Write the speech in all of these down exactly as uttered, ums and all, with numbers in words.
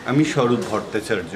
আমি স্বরূপ ভট্টাচার্য।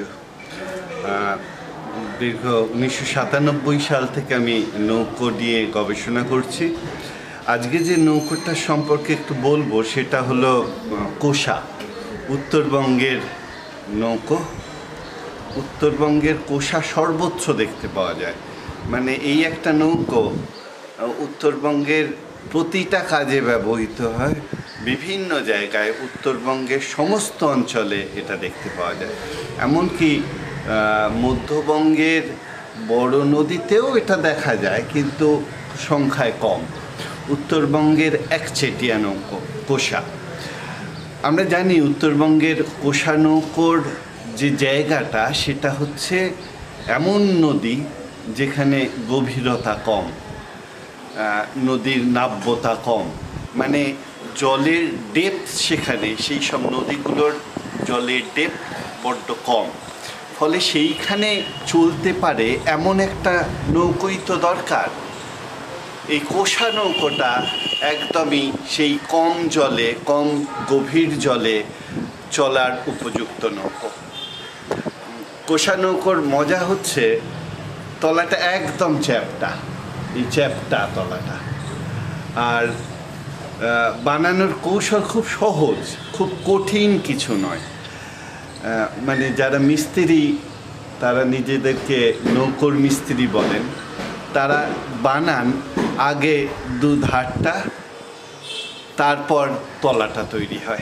দীর্ঘ উনিশশো সাতানব্বই সাল থেকে আমি নৌকো নিয়ে গবেষণা করছি। আজকে যে নৌকোটা সম্পর্কে একটু বলবো সেটা হলো কোষা, উত্তরবঙ্গের নৌকো। উত্তরবঙ্গের কোষা সর্বত্র দেখতে পাওয়া যায়। মানে এই একটা নৌকো উত্তরবঙ্গের প্রতিটা কাজে ব্যবহৃত হয়। বিভিন্ন জায়গায় উত্তরবঙ্গের সমস্ত অঞ্চলে এটা দেখতে পাওয়া যায়। এমনকি মধ্যবঙ্গের বড় নদীতেও এটা দেখা যায়, কিন্তু সংখ্যায় কম। উত্তরবঙ্গের একচেটিয়া নৌকো কোষা। আমরা জানি উত্তরবঙ্গের কোষা নৌকোর যে জায়গাটা সেটা হচ্ছে এমন নদী যেখানে গভীরতা কম, নদীর নাব্যতা কম, মানে জলের ডেপথ সেখানে, সেই সব নদীগুলোর জলের ডেপথ বড্ড কম। ফলে সেইখানে চলতে পারে এমন একটা নৌকোই তো দরকার। এই কোষা নৌকোটা একদমই সেই কম জলে, কম গভীর জলে চলার উপযুক্ত নৌকো। কোষা নৌকোর মজা হচ্ছে তলাটা একদম চ্যাপ্টা, এই চ্যাপ্টা তলাটা। আর বানানোর কৌশল খুব সহজ, খুব কঠিন কিছু নয়। মানে যারা মিস্ত্রি, তারা নিজেদেরকে নৌকোর মিস্ত্রি বলেন, তারা বানান আগে দু ধারটা, তারপর তলাটা তৈরি হয়।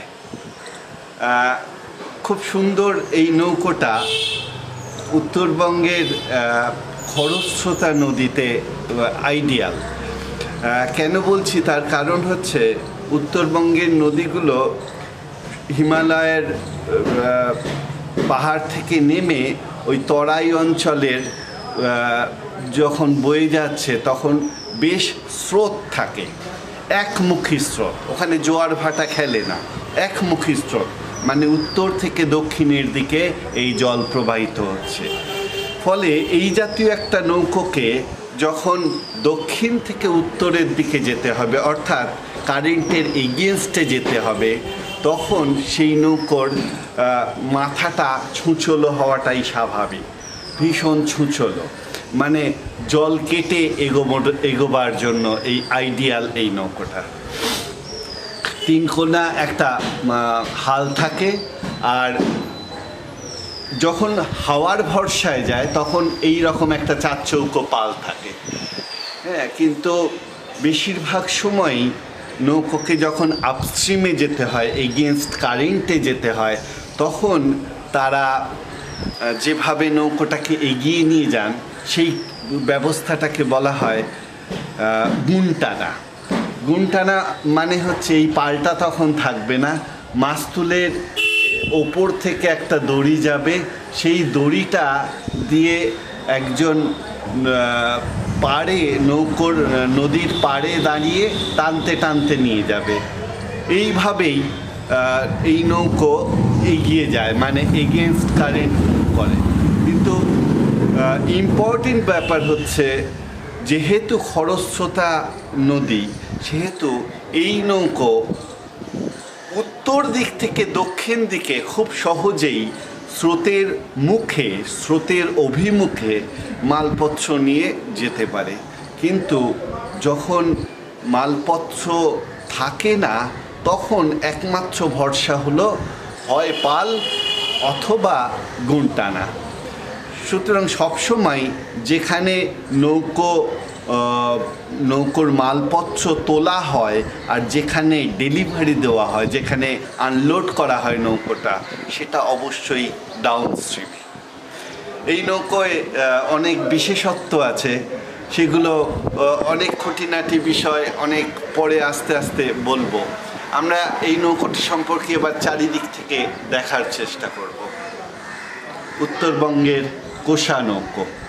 খুব সুন্দর এই নৌকোটা উত্তরবঙ্গের খরস্রোতা নদীতে আইডিয়াল। কেন বলছি তার কারণ হচ্ছে উত্তরবঙ্গের নদীগুলো হিমালয়ের পাহাড় থেকে নেমে ওই তরাই অঞ্চলের যখন বয়ে যাচ্ছে তখন বেশ স্রোত থাকে, একমুখী স্রোত। ওখানে জোয়ার ভাটা খেলে না, একমুখী স্রোত, মানে উত্তর থেকে দক্ষিণের দিকে এই জল প্রবাহিত হচ্ছে। ফলে এই জাতীয় একটা নৌকোকে যখন দক্ষিণ থেকে উত্তরের দিকে যেতে হবে, অর্থাৎ কারেন্টের এগেনস্টে যেতে হবে, তখন সেই নৌকোর মাথাটা ছুঁচলো হওয়াটাই স্বাভাবিক, ভীষণ ছুঁচলো, মানে জল কেটে এগোবো এগোবার জন্য এই আইডিয়াল এই নৌকোটা। তিন কোনা একটা হাল থাকে, আর যখন হাওয়ার ভরসায় যায় তখন এই রকম একটা চার চৌকো পাল থাকে। হ্যাঁ, কিন্তু বেশিরভাগ সময়ই নৌকোকে যখন আপস্ট্রিমে যেতে হয়, এগেনস্ট কারেন্টে যেতে হয়, তখন তারা যেভাবে নৌকোটাকে এগিয়ে নিয়ে যান সেই ব্যবস্থাটাকে বলা হয় গুণ টানা। গুণ টানা মানে হচ্ছে এই পালটা তখন থাকবে না, মাস্তুলের ওপর থেকে একটা দড়ি যাবে, সেই দড়িটা দিয়ে একজন পাড়ে, নৌকোর নদীর পাড়ে দাঁড়িয়ে টানতে টানতে নিয়ে যাবে। এইভাবেই এই নৌকো এগিয়ে যায়, মানে এগেনস্ট কারেন্ট করে। কিন্তু ইম্পর্টেন্ট ব্যাপার হচ্ছে, যেহেতু খরস্রোতা নদী, সেহেতু এই নৌকো উত্তর দিক থেকে দক্ষিণ দিকে খুব সহজেই স্রোতের মুখে, স্রোতের অভিমুখে মালপত্র নিয়ে যেতে পারে। কিন্তু যখন মালপত্র থাকে না, তখন একমাত্র ভরসা হলো হয় পাল অথবা গুণ টানা। সুতরাং সবসময় যেখানে নৌকো নৌকোর মালপত্র তোলা হয় আর যেখানে ডেলিভারি দেওয়া হয়, যেখানে আনলোড করা হয় নৌকোটা, সেটা অবশ্যই ডাউন স্ট্রিমে। এই নৌকোয় অনেক বিশেষত্ব আছে, সেগুলো অনেক খুঁটিনাটি বিষয়, অনেক পরে আস্তে আস্তে বলবো। আমরা এই নৌকোটি সম্পর্কে এবার চারিদিক থেকে দেখার চেষ্টা করব। উত্তরবঙ্গের কোষা নৌকো।